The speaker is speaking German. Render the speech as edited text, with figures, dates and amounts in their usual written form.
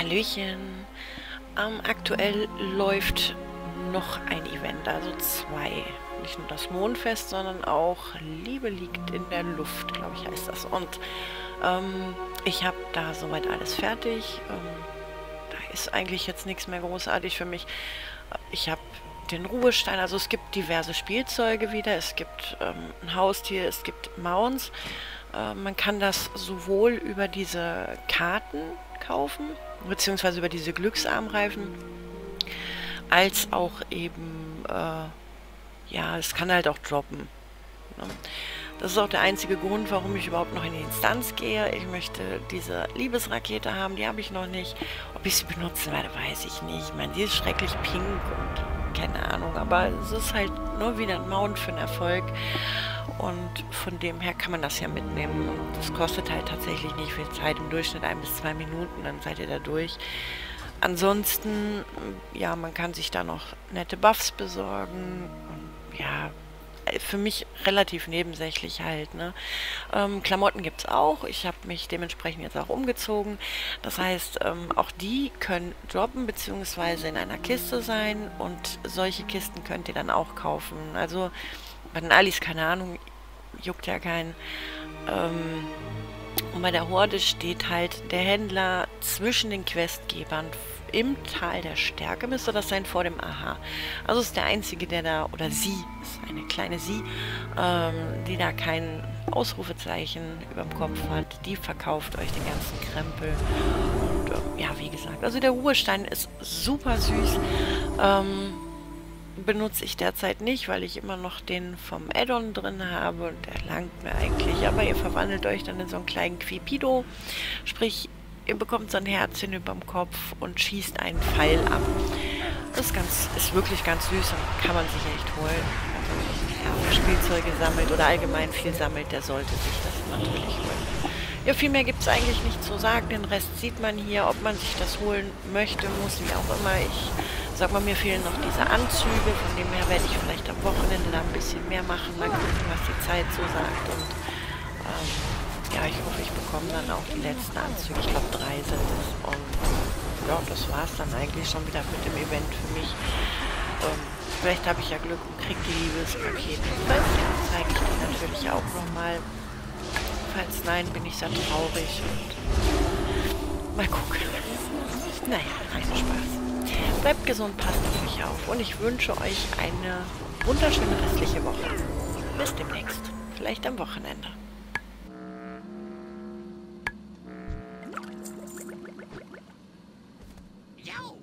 Hallöchen. Aktuell läuft noch ein Event, also zwei. Nicht nur das Mondfest, sondern auch Liebe liegt in der Luft, glaube ich, heißt das. Und ich habe da soweit alles fertig. Da ist eigentlich jetzt nichts mehr großartig für mich. Ich habe den Ruhestein, also es gibt diverse Spielzeuge wieder. Es gibt ein Haustier, es gibt Mounts. Man kann das sowohl über diese Karten kaufen, beziehungsweise über diese Glücksarmreifen, als auch eben, ja, es kann halt auch droppen. Ne? Das ist auch der einzige Grund, warum ich überhaupt noch in die Instanz gehe. Ich möchte diese Liebesrakete haben, die habe ich noch nicht. Ob ich sie benutzen werde, weiß ich nicht. Ich meine, die ist schrecklich pink und keine Ahnung, aber es ist halt nur wieder ein Mount für einen Erfolg. Und von dem her kann man das ja mitnehmen. Und das kostet halt tatsächlich nicht viel Zeit, im Durchschnitt 1 bis 2 Minuten, dann seid ihr da durch. Ansonsten, ja, man kann sich da noch nette Buffs besorgen. Und ja, für mich relativ nebensächlich halt, ne? Klamotten gibt es auch. Ich habe mich dementsprechend jetzt auch umgezogen. Das heißt, auch die können droppen bzw. in einer Kiste sein. Und solche Kisten könnt ihr dann auch kaufen. Also bei den Alis, keine Ahnung, juckt ja keinen. Und bei der Horde steht halt der Händler zwischen den Questgebern im Tal der Stärke, müsste das sein, vor dem Aha. Also ist der Einzige, der da, oder sie, ist eine kleine sie, die da kein Ausrufezeichen überm Kopf hat. Die verkauft euch den ganzen Krempel. Und ja, wie gesagt, also der Ruhestein ist super süß. Benutze ich derzeit nicht, weil ich immer noch den vom Add-on drin habe und der langt mir eigentlich. Aber ihr verwandelt euch dann in so einen kleinen Quipido, sprich, ihr bekommt so ein Herzchen überm Kopf und schießt einen Pfeil ab. Das ist wirklich ganz süß und kann man sich echt holen. Also, wer Spielzeuge sammelt oder allgemein viel sammelt, der sollte sich das natürlich holen. Ja, viel mehr gibt es eigentlich nicht zu sagen. Den Rest sieht man hier. Ob man sich das holen möchte, muss, wie auch immer. Ich sag mal, mir fehlen noch diese Anzüge. Von dem her werde ich vielleicht am Wochenende da ein bisschen mehr machen. Mal gucken, was die Zeit so sagt. Und ja, ich hoffe, ich bekomme dann auch die letzten Anzüge. Ich glaube, 3 sind es. Und ja, das war es dann eigentlich schon wieder mit dem Event für mich. Vielleicht habe ich ja Glück und kriege die Liebespakete. Falls ja, zeige ich die natürlich auch nochmal. Falls nein, bin ich sehr traurig und mal gucken. Naja, ein Spaß. Bleibt gesund, passt auf euch auf und ich wünsche euch eine wunderschöne restliche Woche. Bis demnächst. Vielleicht am Wochenende. Yo!